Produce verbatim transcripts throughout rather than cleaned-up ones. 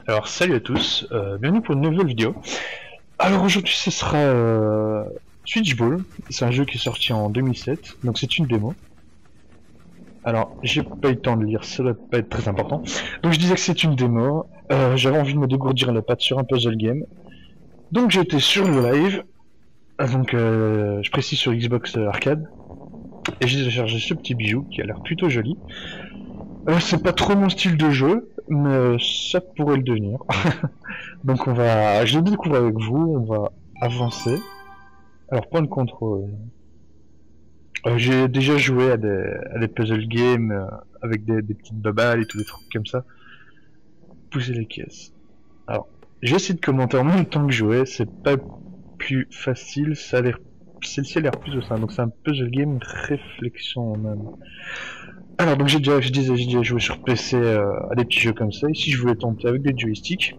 Alors salut à tous, euh, bienvenue pour une nouvelle vidéo. Alors aujourd'hui ce sera euh, Switchball, c'est un jeu qui est sorti en deux mille sept, donc c'est une démo. Alors j'ai pas eu le temps de lire, ça doit pas être très important. Donc je disais que c'est une démo, euh, j'avais envie de me dégourdir la patte sur un puzzle game. Donc j'étais sur le live, donc euh, je précise sur Xbox Arcade, et j'ai téléchargé ce petit bijou qui a l'air plutôt joli. Euh, c'est pas trop mon style de jeu, mais ça pourrait le devenir. Donc on va, je le découvre avec vous, on va avancer. Alors point de contrôle. Euh, j'ai déjà joué à des, à des puzzle games euh, avec des, des petites babales et tous les trucs comme ça. Pousser les caisses. Alors, j'ai essayé de commenter en même temps que jouer, c'est pas plus facile, ça a l'air, celle-ci a l'air plus simple. Donc c'est un puzzle game réflexion même. Alors donc j'ai déjà, je disais, j'ai déjà joué sur P C euh, à des petits jeux comme ça. Ici je voulais tenter avec des joysticks.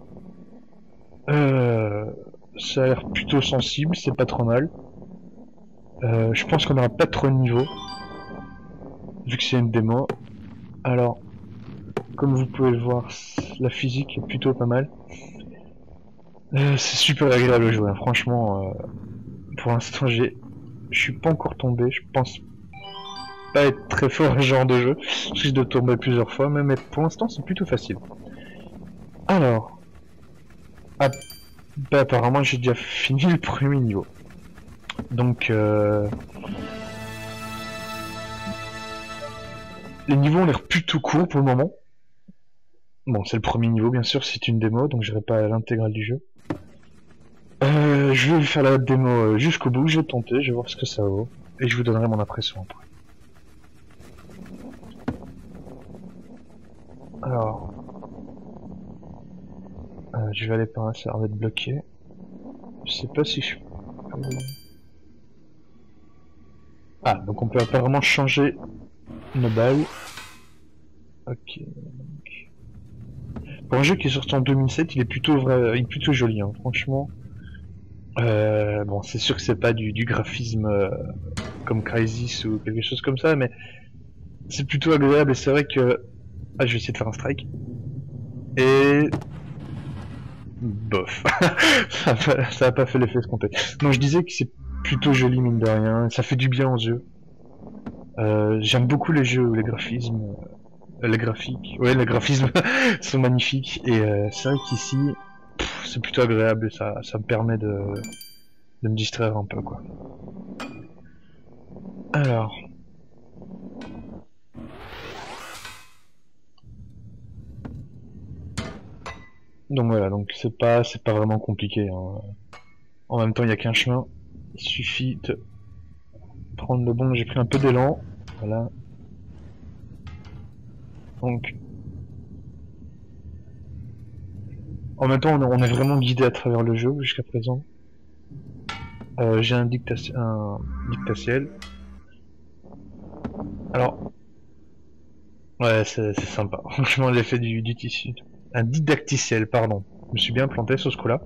Euh, ça a l'air plutôt sensible, c'est pas trop mal. Euh, je pense qu'on n'aura pas trop de niveau, vu que c'est une démo. Alors, comme vous pouvez le voir, la physique est plutôt pas mal. Euh, c'est super agréable à jouer, hein. Franchement. Euh, pour l'instant, j'ai, je suis pas encore tombé. Je pense pas être très fort à ce genre de jeu. Je risque de tomber plusieurs fois, mais, mais pour l'instant, c'est plutôt facile. Alors, ah, bah, apparemment, j'ai déjà fini le premier niveau. Donc, euh... les niveaux ont l'air plutôt courts pour le moment. Bon, c'est le premier niveau, bien sûr, c'est une démo, donc j'irai pas à l'intégrale du jeu. Euh, je vais faire la démo jusqu'au bout, je vais tenter, je vais voir ce que ça vaut, et je vous donnerai mon impression après. Alors... Euh, je vais aller par là, ça a l'air d'être bloqué. Je sais pas si je... Ah, donc on peut apparemment changer nos balles. Ok. Pour un jeu qui est sorti en deux mille sept, il est plutôt vrai, il est plutôt joli, hein, franchement. Euh, bon, c'est sûr que c'est pas du, du graphisme euh, comme Crysis ou quelque chose comme ça, mais c'est plutôt agréable et c'est vrai que... Ah, je vais essayer de faire un strike. Et... bof. ça, a pas, ça a pas fait l'effet escompté. Donc je disais que c'est plutôt joli mine de rien, ça fait du bien aux yeux. Euh, J'aime beaucoup les jeux où les graphismes... Euh, les graphiques... Ouais, les graphismes sont magnifiques et euh, c'est vrai qu'ici... c'est plutôt agréable et ça, ça me permet de, de me distraire un peu, quoi. Alors... Donc voilà, donc c'est pas c'est pas vraiment compliqué, hein. En même temps, il n'y a qu'un chemin. Il suffit de prendre le bon. J'ai pris un peu d'élan, voilà. Donc, en même temps, on est vraiment guidé à travers le jeu jusqu'à présent. Euh, J'ai un, dicta un dictatiel. Alors, ouais, c'est sympa. Franchement, l'effet du, du tissu. Un didacticiel, pardon. Je me suis bien planté sur ce coup-là.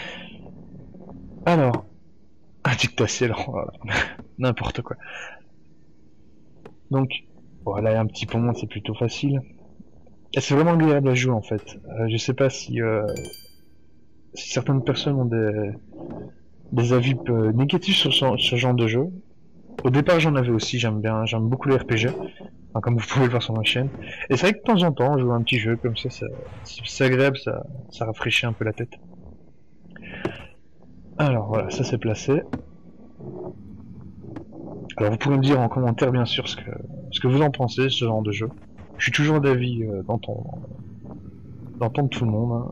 Alors, un dictatiel, voilà. N'importe quoi. Donc, voilà, il y a un petit pont, c'est plutôt facile. Et c'est vraiment agréable à jouer en fait. Euh, je sais pas si, euh, si certaines personnes ont des, des avis euh, négatifs sur ce, ce genre de jeu. Au départ, j'en avais aussi, j'aime bien, j'aime beaucoup les R P G, enfin, comme vous pouvez le voir sur ma chaîne. Et c'est vrai que de temps en temps, jouer un petit jeu comme ça, c'est agréable, ça, ça rafraîchit un peu la tête. Alors voilà, ça c'est placé. Alors vous pouvez me dire en commentaire bien sûr ce que, ce que vous en pensez, ce genre de jeu. Je suis toujours d'avis euh, d'entendre d'entendre tout le monde. Hein.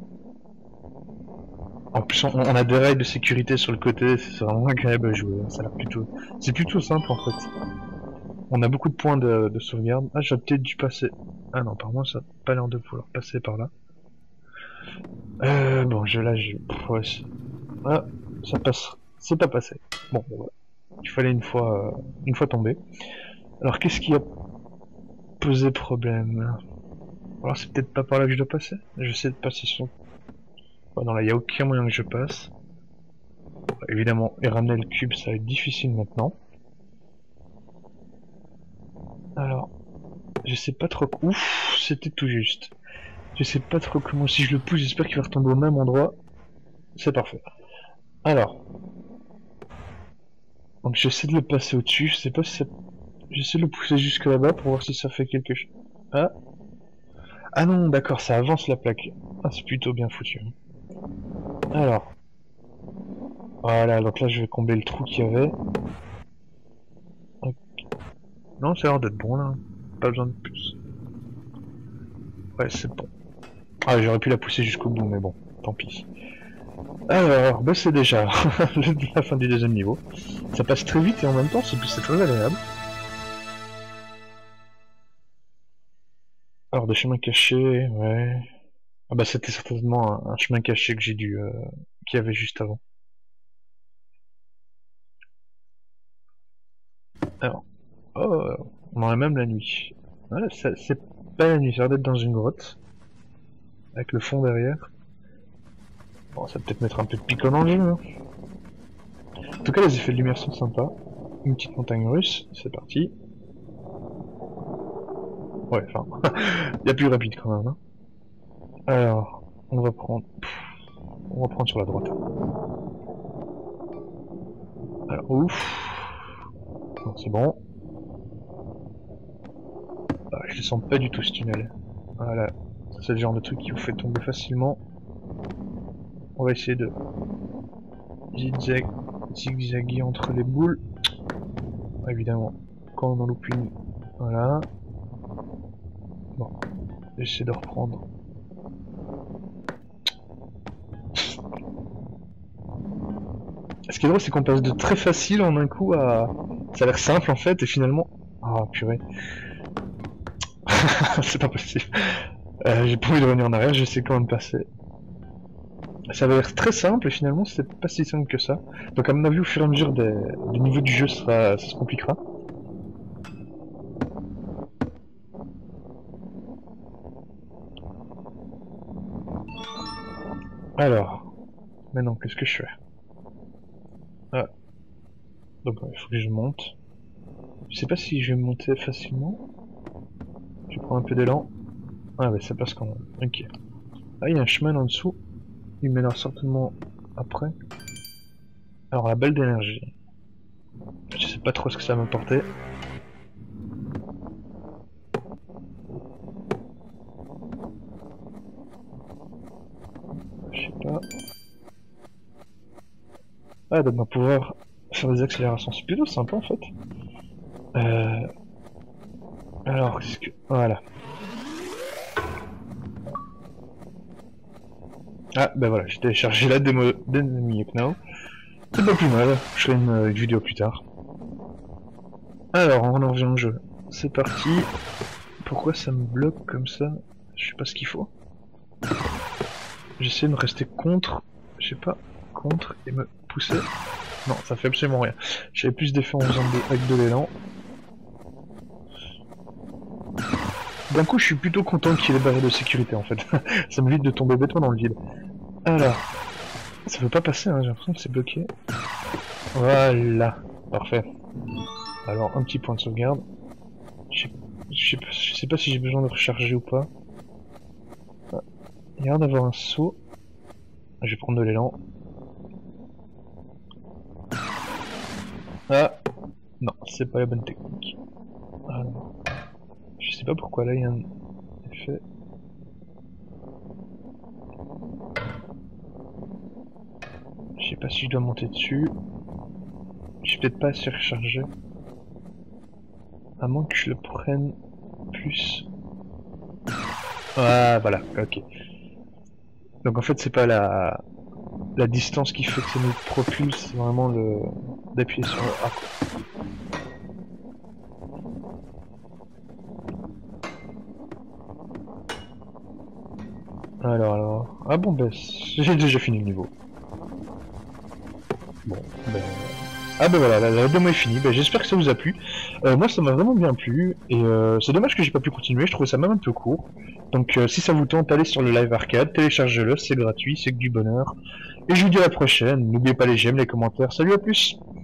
En plus, on, on a des règles de sécurité sur le côté, c'est vraiment agréable à jouer. Ça a l'air plutôt, c'est plutôt simple en fait. On a beaucoup de points de, de sauvegarde. Ah, j'ai peut-être dû passer. Ah non, par moi, ça n'a pas l'air de vouloir passer par là. Euh, bon, je là, je. Pff, ouais, ah, ça passe. C'est pas passé. Bon, bon, voilà. Il fallait une fois, euh, une fois tomber. Alors, qu'est-ce qui a posé problème? Alors, c'est peut-être pas par là que je dois passer. J'essaie de passer sur. Oh, non, là, il n'y a aucun moyen que je passe. Bon, évidemment, et ramener le cube, ça va être difficile maintenant. Alors, je sais pas trop. Ouf, c'était tout juste. Je sais pas trop comment, si je le pousse, j'espère qu'il va retomber au même endroit. C'est parfait. Alors. Donc j'essaie de le passer au-dessus, je sais pas si ça... J'essaie de le pousser jusque là-bas pour voir si ça fait quelque chose. Ah. Ah non, d'accord, ça avance la plaque. Ah, c'est plutôt bien foutu. Alors. Voilà, donc là je vais combler le trou qu'il y avait. Okay. Non, ça a l'air d'être bon là. Pas besoin de plus. Ouais, c'est bon. Ah, j'aurais pu la pousser jusqu'au bout, mais bon, tant pis. Alors, bah c'est déjà la fin du deuxième niveau. Ça passe très vite et en même temps, c'est très agréable. Alors, des chemins cachés, ouais. Ah bah c'était certainement un, un chemin caché que j'ai dû... Euh, qu'il y avait juste avant. Alors, oh, on aurait même la nuit. Ouais, c'est pas la nuit, ça a l'air d'être dans une grotte. Avec le fond derrière. Bon, ça va peut-être mettre un peu de piquant dans le jeu, hein. En tout cas, les effets de lumière sont sympas. Une petite montagne russe, c'est parti. Ouais, enfin, il y a plus rapide quand même, hein. Alors, on va prendre... On va prendre sur la droite. Alors, ouf. C'est bon. Ah, je le sens pas du tout ce tunnel. Voilà. C'est le genre de truc qui vous fait tomber facilement. On va essayer de zigzag, zigzaguer entre les boules. Évidemment, quand on en loupe une, voilà. Bon, j'essaie de reprendre. Ce qui est drôle, c'est qu'on passe de très facile en un coup à... Ça a l'air simple en fait, et finalement... Ah, oh, purée. C'est pas possible. Euh, J'ai pas envie de revenir en arrière, je sais quand même passer. Ça avait l'air très simple, et finalement, c'est pas si simple que ça. Donc à mon avis, au fur et à mesure des, des niveaux du jeu, ça, ça se compliquera. Alors... Maintenant, qu'est-ce que je fais? Ah. Donc il faut que je monte. Je sais pas si je vais monter facilement. Je prends un peu d'élan. Ah ouais, ça passe quand même. Ok. Ah, il y a un chemin en dessous. Il mènera certainement après. Alors la balle d'énergie. Je sais pas trop ce que ça va m'apporter. Je sais pas. Ah, donc on va pouvoir faire des accélérations. C'est plutôt sympa en fait. Euh... Alors, qu'est-ce que... Voilà. Ah, ben voilà, j'ai téléchargé la démo d'Enemy Now. C'est pas plus mal, je ferai une, une vidéo plus tard. Alors, on en revient au jeu. C'est parti. Pourquoi ça me bloque comme ça? Je sais pas ce qu'il faut. J'essaie de me rester contre, je sais pas, contre et me pousser. Non, ça fait absolument rien. J'avais plus d'effet en faisant de, avec de l'élan. D'un coup, je suis plutôt content qu'il y ait les barrières de sécurité en fait. Ça m'évite de tomber bêtement dans le vide. Alors, ça veut pas passer, hein, j'ai l'impression que c'est bloqué. Voilà, parfait. Alors, un petit point de sauvegarde. Je sais, je sais, pas, je sais pas si j'ai besoin de recharger ou pas. Ah, il y a l'air d'avoir un saut. Je vais prendre de l'élan. Ah, non, c'est pas la bonne technique. Alors, je sais pas pourquoi là il y a un effet. Je sais pas si je dois monter dessus. Je suis peut-être pas assez rechargé. À moins que je le prenne plus. Ah voilà, ok. Donc en fait c'est pas la la distance qui fait que ça nous propulse, c'est vraiment le d'appuyer sur le A quoi. Alors alors. Ah bon bah j'ai déjà fini le niveau. Bon ben... Ah ben voilà, la, la démo est finie, ben, j'espère que ça vous a plu. Euh, moi ça m'a vraiment bien plu, et euh, c'est dommage que j'ai pas pu continuer, je trouvais ça même un peu court. Donc euh, si ça vous tente, allez sur le live arcade, téléchargez-le, c'est gratuit, c'est que du bonheur. Et je vous dis à la prochaine, n'oubliez pas les j'aime, les commentaires, salut à plus.